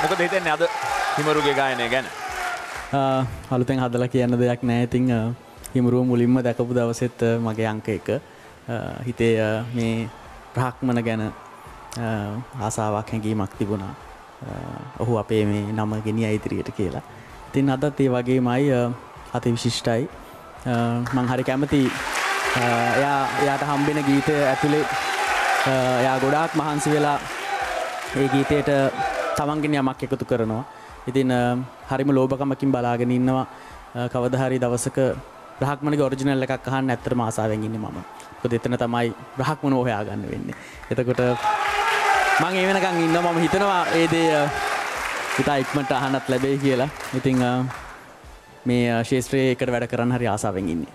මොකද හිතන්නේ අද හිමරුගේ ගායනය ගැන? අලුතෙන් හදලා කියන්න දෙයක් නැහැ. ඉතින් හිමරුව මුලින්ම දැකපු දවසෙත් මගේ අංක 1 හිතේ මේ බ්‍රාහ්මණ ගැන ආසාවක් හැඟීමක් තිබුණා. ඔහු අපේ මේ නම ගෙනියයි ඉදිරියට කියලා. ඉතින් අදත් ඒ වගේමයි අති විශිෂ්ටයි. මම හරි කැමති එයාට හම්බෙන ගීතය ඇතුලේ එයා ගොඩාක් මහන්සි වෙලා ඒ ගීතයට තමන්ගෙන් යමක් එකතු කරනවා. ඉතින් හරිම ලෝභකමකින් බලාගෙන ඉන්නවා කවදා හරි දවසක බ්‍රාහ්මණගේ ඔරිජිනල් එකක් අහන්න ඇත්තටම ආසාවෙන් ඉන්නේ මම. මොකද එතන තමයි බ්‍රාහ්මණව හොයාගන්න වෙන්නේ. එතකොට මම ඒ වෙනකන් ඉන්නවා. මම හිතනවා ඒ දේ ඉතා ඉක්මනට අහන්නත් ලැබෙයි කියලා. ඉතින් මේ ශාස්ත්‍රයේ එකට වැඩ කරන්න හරි ආසාවෙන් ඉන්නේ.